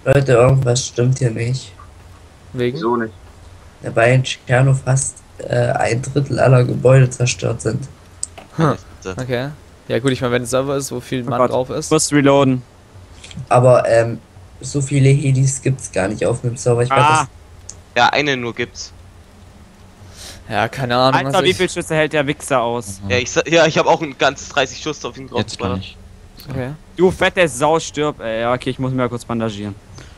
Leute, irgendwas stimmt hier nicht. Wegen? Wieso nicht? Dabei in Tscherno fast ein Drittel aller Gebäude zerstört sind. Hm. Okay. Ja gut, ich meine, wenn ein Server ist, wo viel Oh Mann Gott, drauf ich ist. muss reloaden. Aber so viele Hedis gibt's gar nicht auf einem Server. Ich weiß, Ah, Ja, eine nur gibt's. Ja, keine Ahnung. Alter, wie viel Schüsse hält der Wichser aus? Ja, ich habe auch ein ganzes 30 Schuss auf ihn drauf. Jetzt kann ich. Okay. Du fette Sau, stirb, ey. Ja, okay, ich muss mir mal kurz bandagieren.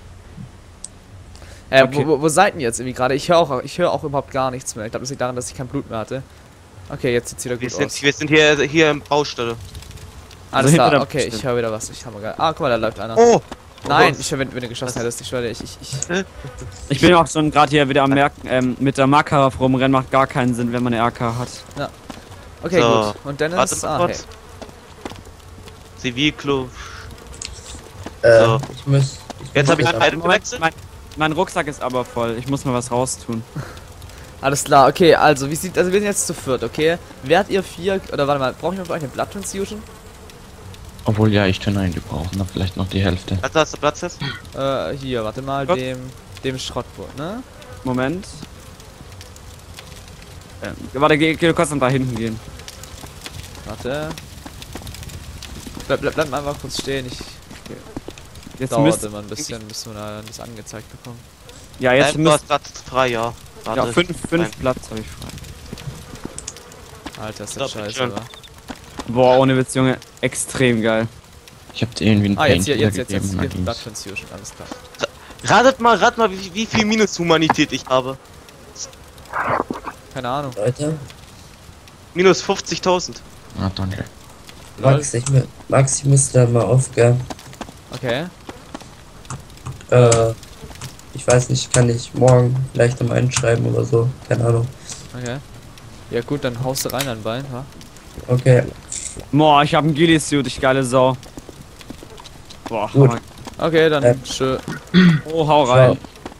Okay. Wo seid ihr jetzt irgendwie gerade? Ich höre auch überhaupt gar nichts mehr. Ich glaube, das liegt daran, dass ich kein Blut mehr hatte. Okay, jetzt sieht's wieder gut aus. Wir sind hier im Baustelle. Alles hinter klar, der okay, Baustelle. ich höre wieder was. Ich habe geil. Ah, guck mal, da läuft einer. Oh! Nein, Oh. ich höre, wenn du geschossen hättest, ich schwöre, Ich bin auch schon gerade hier wieder am merken, mit der Makarov rumrennen macht gar keinen Sinn, wenn man eine AK hat. Okay, So. gut. Und Dennis, Warte mal hey. kurz. Zivilclub. äh, So. ich muss. Jetzt habe ich jetzt beide Moment, gewechselt. mein Rucksack ist aber voll. Ich muss mal was raustun. Alles klar, okay, also wir sind jetzt zu viert, okay? Werdet ihr 4, oder warte mal, brauche ich noch für euch eine Blood Transfusion? Obwohl, ja, ich kann einen gebrauchen, dann vielleicht noch die Hälfte. Also hast du Platz jetzt? Hier, warte mal, Gut. dem Schrottboot, ne? Moment. Warte, du kannst dann da hinten gehen. Warte. Bleib mal einfach kurz stehen, Jetzt dauert müsst, immer ein bisschen, bis wir da das angezeigt bekommen. ja, jetzt Du müsst, hast Platz frei, ja. ja, Warte. fünf Nein. Platz habe ich frei. Alter, ist Stopp, das scheiße, schön. oder? Boah, ohne Witz, Junge, extrem geil. Ich hab dir irgendwie einen Ah, jetzt hier, Painkiller jetzt, gegeben und hier, dann Blood ging's. Transfusion, alles klar. Rat mal, wie viel Minus-Humanität ich habe. Keine Ahnung. Leute, Minus 50.000. Ah, danke. Max, ich muss da mal aufgehen. Okay. Ich weiß nicht, kann ich morgen vielleicht nochmal einschreiben oder so. Keine Ahnung. Okay. Ja gut, dann haust du rein an Bein, wa? Okay, Boah, ich habe einen Ghillie-Suit, ich geile Sau. Boah, Gut. Hammer. Okay, dann Ja. schön. Oh, hau rein.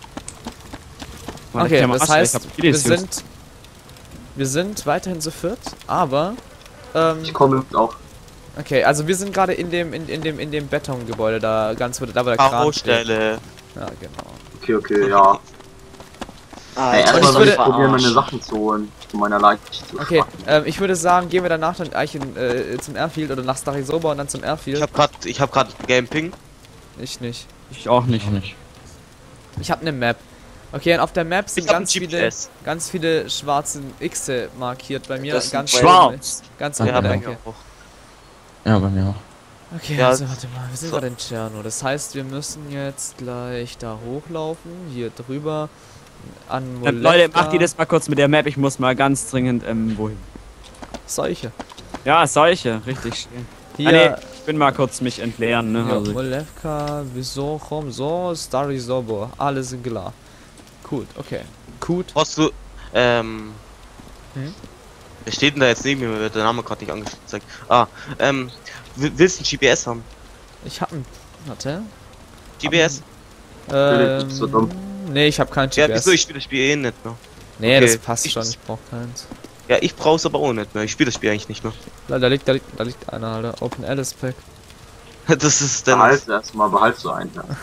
Mann, Okay, ich das hab heißt, Ghillie-Suit. wir sind weiterhin zu viert, aber Ich komme jetzt auch. okay, also wir sind gerade in dem Betongebäude da ganz da wo der Kran steht. Baustelle. Ja, genau. Okay, ja. Ah, Ey, ich erstmal soll würde- ich probieren, meine Sachen zu holen. Zu meiner Leiche zu Okay, schwachen. ich würde sagen, gehen wir danach dann eigentlich zum Airfield oder nach Starisoba und dann zum Airfield. Ich hab grad Gameping. Ich nicht. Ich auch nicht. Auch nicht. Ich habe eine Map. Okay, und auf der Map sind Ich hab ein ganz GPS. viele schwarze Xe markiert bei mir. Das sind Ganz schwarz. Ganz Ja, in Ja, der bei Ecke. mir auch. Ja, bei mir auch. Okay, Ja, also warte mal, wir sind so. gerade in Tscherno. Das heißt, wir müssen jetzt gleich da hochlaufen, hier drüber an Leute, macht ihr das mal kurz mit der Map, ich muss mal ganz dringend, wohin? Solche. Ja, solche, richtig schön. Hier, Nee, ich bin mal kurz mich entleeren, ne? ja, Also, Molevka, Visochom, so, Starisobo, alles sind klar. Gut, okay. Gut. Brauchst du, Hm? wer steht denn da jetzt neben mir? Mir wird der Name gerade nicht angezeigt. Willst du ein GPS haben? Ich hab ein. Warte. GPS? Philipp, bist du dumm? Nee, ich hab kein Ja, GPS. wieso? Ich spiele das Spiel eh nicht mehr. Nee, Okay, das passt ich- schon, ich brauch keins. Ja, ich brauch's aber auch nicht mehr. Ich spiele das Spiel eigentlich nicht mehr. Da liegt einer, Alter. Open Alice Pack. Das ist dann. Behalt erstmal, behalt so einen. Ja.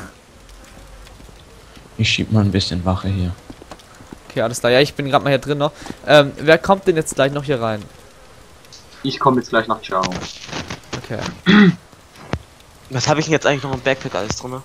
Ich schieb mal ein bisschen Wache hier. Okay, alles klar. Ja, ich bin gerade mal hier drin noch. Wer kommt denn jetzt gleich noch hier rein? Ich komme jetzt gleich nach Ciao. Okay. Was habe ich denn jetzt eigentlich noch im Backpack alles drin?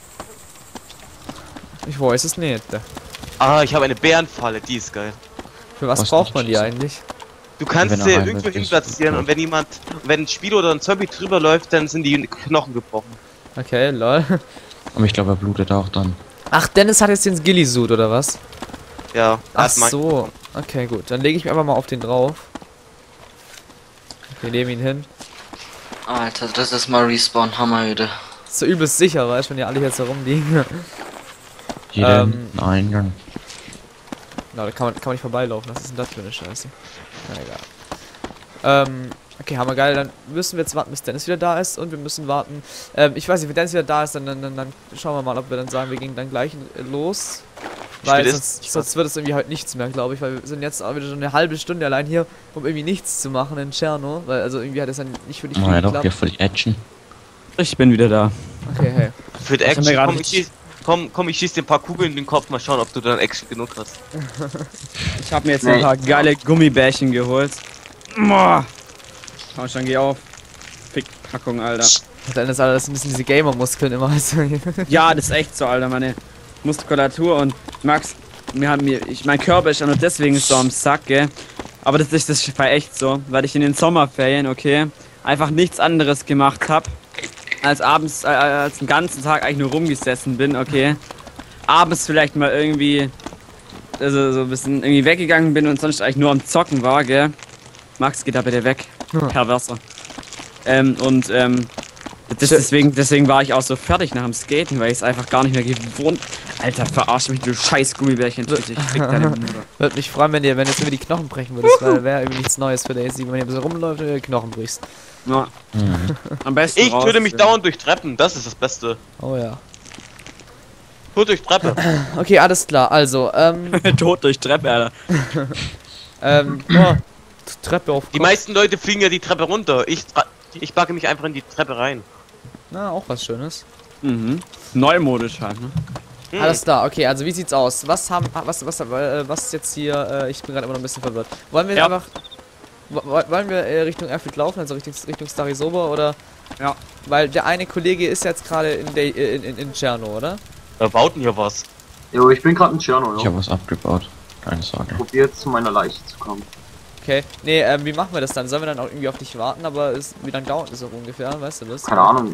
Ich weiß es nicht. Ah, ich habe eine Bärenfalle, die ist geil. Für was Was braucht nicht man die schießen. eigentlich? Du kannst Wenn er sie rein irgendwo wird, hin ist platzieren gut. und wenn ein Spieler oder ein Zombie drüber läuft, dann sind die Knochen gebrochen. Okay, lol. Aber ich glaube, er blutet auch dann. Ach, Dennis hat jetzt den Ghillie-Suit, oder was? Ja, Ach hat mein- so. Okay, gut. Dann lege ich mich einfach mal auf den drauf. Wir nehmen ihn hin. Alter, das ist mal Respawn, hammeröde. Ist so übelst sicher, weißt du, wenn die alle jetzt herumliegen. Hier Ähm. den Eingang. Na, da kann man nicht vorbeilaufen. Was ist denn das für eine Scheiße? Na egal. Okay, hammergeil. Dann müssen wir jetzt warten, bis Dennis wieder da ist. Und wir müssen warten. Ich weiß nicht, wenn Dennis wieder da ist, dann schauen wir mal, ob wir dann sagen, wir gehen dann gleich los. Weil Spät ist- sonst wird es irgendwie halt nichts mehr, glaube ich. Weil wir sind jetzt auch wieder schon eine halbe Stunde allein hier, um irgendwie nichts zu machen in Tscherno. Weil also irgendwie hat es dann nicht wirklich Oh, viel ja, doch, hier geklappt. voll die Action. ich bin wieder da. Okay, hey. Für die Ich hab Action mir gerade komm ich, Komm, ich schieß dir ein paar Kugeln in den Kopf, mal schauen, ob du dann Action genug hast. Ich habe mir jetzt ein paar geile Gummibärchen geholt. Boah. Komm schon, geh auf. Fickpackung, Alter. Dann ist alles ein bisschen diese Gamer-Muskeln immer. Also. Ja, das ist echt so, Alter, meine Muskulatur und Max, mein Körper ist ja nur deswegen so am Sack, gell? Aber das war echt so, weil ich in den Sommerferien, okay, einfach nichts anderes gemacht habe, als abends, als den ganzen Tag eigentlich nur rumgesessen bin, okay. Abends vielleicht mal irgendwie, also so ein bisschen irgendwie weggegangen bin und sonst eigentlich nur am Zocken war, gell? Max, geht da bitte weg. Perverser. Deswegen war ich auch so fertig nach dem Skaten, weil ich es einfach gar nicht mehr gewohnt. Alter, verarsch mich, du scheiß Gummibärchen. Ich fick deine Mutter. Würde mich freuen, wenn jetzt irgendwie die Knochen brechen würdest, weil wäre irgendwie nichts Neues für Daisy, wenn ihr ein bisschen rumläuft und ihr die Knochen brichst. Ja. Am besten Ich töte mich dauernd durch Treppen, das ist das Beste. Oh ja. Tod durch Treppe. Okay, alles klar, also, Tod durch Treppe, Alter. oh, Treppe auf Die Kopf. meisten Leute fliegen ja die Treppe runter. Ich backe mich einfach in die Treppe rein. Na, auch was Schönes. Mhm. Neumodisch halt, ne? Alles klar, okay, also wie sieht's aus? Was ist jetzt hier, ich bin gerade immer noch ein bisschen verwirrt. Wollen wir einfach, wollen wir Richtung Airfield laufen, also Richtung Stary Sober, oder? Ja. Weil der eine Kollege ist jetzt gerade in Tscherno, oder? Wer baut denn hier was? Jo, ich bin gerade in Tscherno, Ich jo. habe was abgebaut. Keine Sorge. Probier jetzt zu meiner Leiche zu kommen. Okay, nee, wie machen wir das dann? Sollen wir dann auch irgendwie auf dich warten, aber wie lange dauert das auch ungefähr, weißt du das? Keine Ahnung,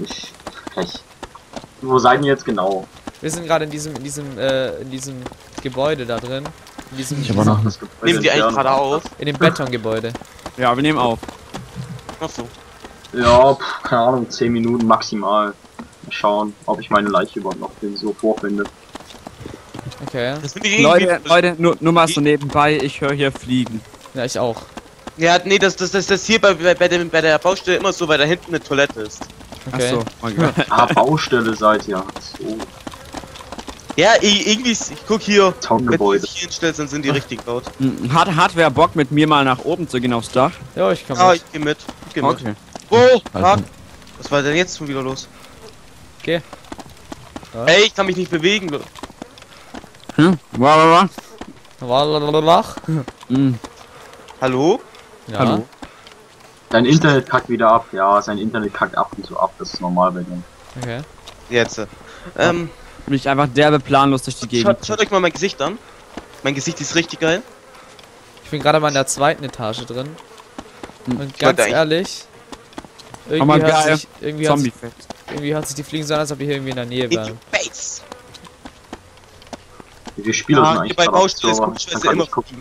wo seid ihr jetzt genau? Wir sind gerade in diesem Gebäude da drin. Ich habe noch Das Gebäude Nehmen die in eigentlich Tscherno. gerade auf? In dem Betongebäude. Ja, wir nehmen auf. Achso. Ja, keine Ahnung, 10 Minuten maximal. Mal schauen, ob ich meine Leiche überhaupt noch so vorfinde. Okay. Das sind die Leute, nur mal so nebenbei, ich höre hier Fliegen. Ja, ich auch. Ja, nee, das hier bei der Baustelle immer so, weil da hinten eine Toilette ist. Okay. Achso, okay. Ah, Baustelle seid ihr. So, Ja, irgendwie, ich guck hier, wenn du Zaungebäude. dich hier hinstellst, dann sind die richtig laut. Hat wer Bock mit mir mal nach oben zu gehen aufs Dach? Ja, ich kann Ah, mit. ich geh mit. Ich geh mit. Okay. Oh, Also- was war denn jetzt schon wieder los? Okay. Ja. Ey, ich kann mich nicht bewegen. Hm? Wow. Wallalach. Hallo? Ja. Hallo? Dein Internet kackt wieder ab. Ja, sein Internet kackt ab und zu ab. Das ist normal bei dem. Okay. Jetzt. Bin ich einfach derbe planlos durch die Gegend. Schaut euch mal mein Gesicht an. Mein Gesicht ist richtig geil. Ich bin gerade mal in der zweiten Etage drin. Und Ich ganz wollte eigentlich- ehrlich, Aber geil. irgendwie hört sich die Fliegen so an, als ob wir hier irgendwie in der Nähe In wären. your face. Wie viele Spieler sind Ah, eigentlich bei gerade auf Baustelle ist Server? komischerweise Dann kann immer ich gucken.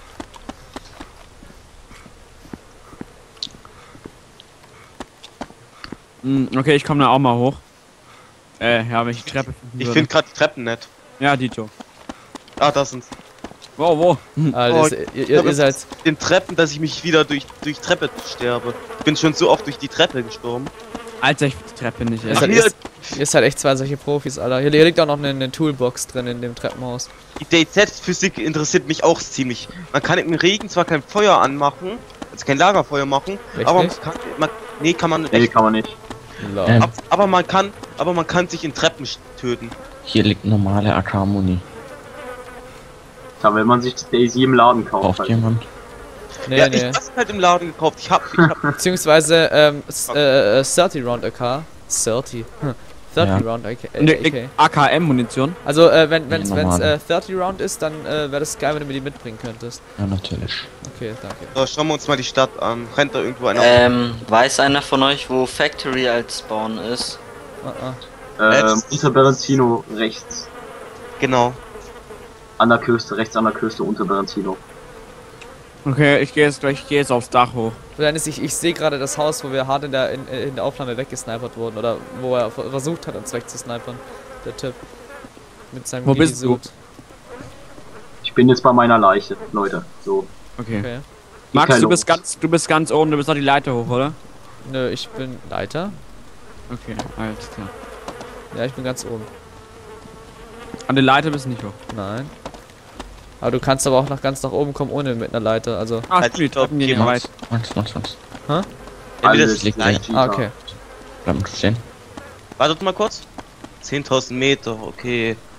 Okay, ich komme da auch mal hoch. Ja, wenn ich die Treppe finden Ich würde. finde gerade die Treppen nett. Ja, Dito. Ah, das sind Wo? Alter, Oh, ihr seid. den Treppen, dass ich mich wieder durch Treppe sterbe. Ich bin schon so oft durch die Treppe gestorben. Alter, ich find die Treppe nicht, ey. Ist Ach, halt, hier, ihr seid echt zwei solche Profis, Alter. Hier liegt auch noch eine Toolbox drin in dem Treppenhaus. die DZ-Physik interessiert mich auch ziemlich. Man kann im Regen zwar kein Feuer anmachen, also kein Lagerfeuer machen, Echt aber nicht? nee, kann man Nee, nicht. kann man nicht. Lol. Aber man kann sich in Treppen töten. Hier liegt normale AK-Muni. Da will man sich Daisy im Laden kaufen. Braucht jemand? Nee, Ja, nee. ich hab's halt im Laden gekauft. Ich hab Beziehungsweise, 30 Round AK. 30. 30 Ja. Round AK. AKM-Munition. Also, wenn's normale. 30 Round ist, dann wäre das geil, wenn du mir die mitbringen könntest. Ja, natürlich. Okay, danke. So, schauen wir uns mal die Stadt an. Rennt da irgendwo einer? Weiß einer von euch, wo Factory als Spawn ist? Unter Berenzino rechts. Genau. An der Küste, rechts an der Küste unter Berenzino. Okay, ich gehe jetzt aufs Dach hoch. Dennis, ich sehe gerade das Haus, wo wir hart in der Aufnahme weggesnipert wurden. Oder wo er versucht hat, uns wegzusnipern. Der Typ. Mit seinem Wo bist du? Mini-Suit. Ich bin jetzt bei meiner Leiche, Leute. So. Okay. Okay. Max, kein du bist ganz oben, du bist noch die Leiter hoch, oder? Nö, ich bin Leiter. Okay, alles klar. Ja, ich bin ganz oben. An der Leiter bist du nicht hoch. Nein. Aber du kannst aber auch ganz nach oben kommen, ohne mit einer Leiter. Also. Ah, Halt, die Treppen gehen okay, ja Max. weit. Max. Entweder Alles ist liegt gleich. Cheater. Ah, okay. Bleib mal stehen. Wartet mal kurz. 10.000 Meter, okay.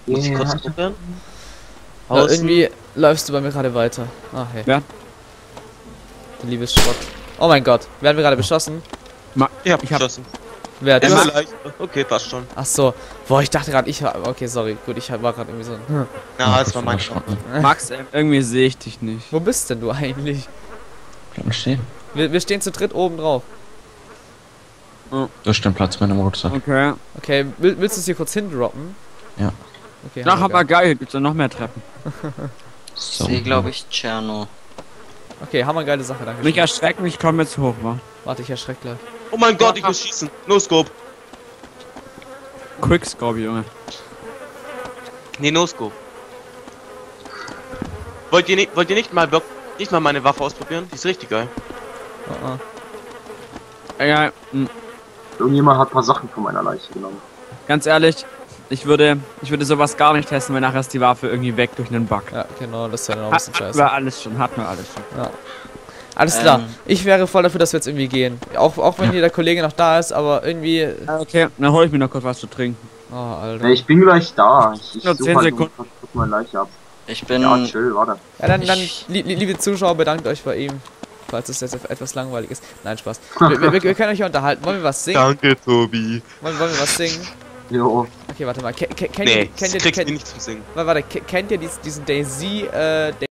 Muss ich kurz Ja. probieren? Irgendwie läufst du bei mir gerade weiter. Ah, hey. Ja. Du liebes Schrott. Oh mein Gott, werden wir gerade beschossen? Ich hab Ich hab- geschossen. Wer? Du? Immer leicht. Okay, passt schon. Ach so. Boah, ich dachte gerade, ich war. Okay, sorry. Gut, ich war gerade irgendwie so. Na, das war mein Erschrocken. Max, irgendwie sehe ich dich nicht. Wo bist denn du eigentlich? Bleib mal stehen. Wir stehen zu dritt oben drauf. Da ist dein Platz mit dem Rucksack. Okay. Okay, willst du es hier kurz hindroppen? Ja. Okay, Ach, hammergeil. aber geil, gibt's da noch mehr Treppen. Ich So. sehe, glaube ich, Tscherno. Okay, hammergeile Sache, danke. Mich erschreckt mich, komm jetzt hoch, wa? Warte, ich erschreck gleich. Oh mein Gott, ich muss schießen. No Scope. Quickscope, Junge. Nee, No Scope. Wollt ihr nicht mal meine Waffe ausprobieren? Die ist richtig geil. Ja, Irgendjemand hat ein paar Sachen von meiner Leiche genommen. ganz ehrlich, ich würde sowas gar nicht testen, weil nachher ist die Waffe irgendwie weg durch einen Bug. Ja, genau, das ist ja noch ein bisschen Hatten scheiße. wir alles schon, hatten wir alles schon. Ja. Alles klar, Ähm. ich wäre voll dafür, dass wir jetzt irgendwie gehen. Auch wenn hier der Kollege noch da ist, aber irgendwie. Okay, dann hol ich mir noch kurz was zu trinken. Oh, Alter. Ja, ich bin gleich da. Ich Nur suche 10 halt Sekunden. guck meine Leiche ab. Ich bin. Ja, chill, warte. Ja, dann Ich- liebe Zuschauer, bedankt euch bei ihm. Falls es jetzt etwas langweilig ist. Nein, Spaß. Wir können euch ja unterhalten. Wollen wir was singen? Danke, Tobi. Wollen wir was singen? Jo. Okay, warte mal. Kennt Nee, ihr, das kriegst du nicht zum Singen. warte, kennt ihr diesen Daisy,